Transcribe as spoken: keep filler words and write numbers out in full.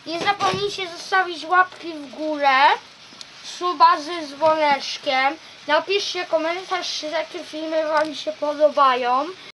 Nie zapomnijcie zostawić łapki w górę, suba ze dzwoneczkiem. Napiszcie komentarz, czy takie filmy wam się podobają.